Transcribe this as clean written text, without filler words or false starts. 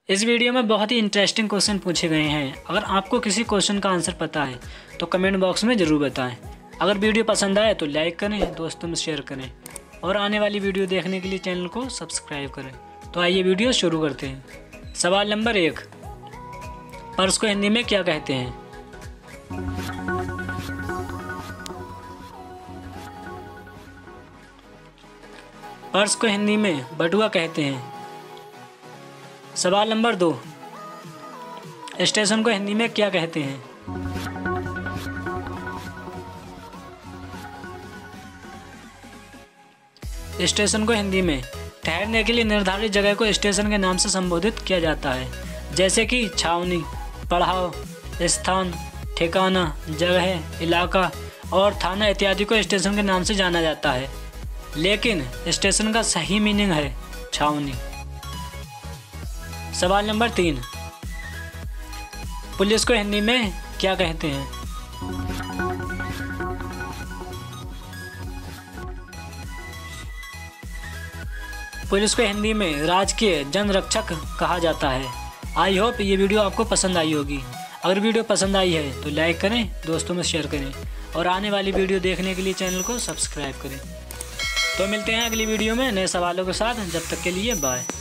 इस वीडियो में बहुत ही इंटरेस्टिंग क्वेश्चन पूछे गए हैं। अगर आपको किसी क्वेश्चन का आंसर पता है तो कमेंट बॉक्स में ज़रूर बताएं। अगर वीडियो पसंद आए तो लाइक करें, दोस्तों में शेयर करें और आने वाली वीडियो देखने के लिए चैनल को सब्सक्राइब करें। तो आइए वीडियो शुरू करते हैं। सवाल नंबर 1, पर्स को हिंदी में क्या कहते हैं? पर्स को हिंदी में बटुआ कहते हैं। सवाल नंबर 2, स्टेशन को हिंदी में क्या कहते हैं? स्टेशन को हिंदी में ठहरने के लिए निर्धारित जगह को स्टेशन के नाम से संबोधित किया जाता है, जैसे कि छावनी, पड़ाव, स्थान, ठिकाना, जगह, इलाका और थाना इत्यादि को स्टेशन के नाम से जाना जाता है, लेकिन स्टेशन का सही मीनिंग है छावनी। सवाल नंबर 3, पुलिस को हिंदी में क्या कहते हैं? पुलिस को हिंदी में राजकीय जनरक्षक कहा जाता है। आई होप ये वीडियो आपको पसंद आई होगी। अगर वीडियो पसंद आई है तो लाइक करें, दोस्तों में शेयर करें और आने वाली वीडियो देखने के लिए चैनल को सब्सक्राइब करें। तो मिलते हैं अगली वीडियो में नए सवालों के साथ। जब तक के लिए बाय।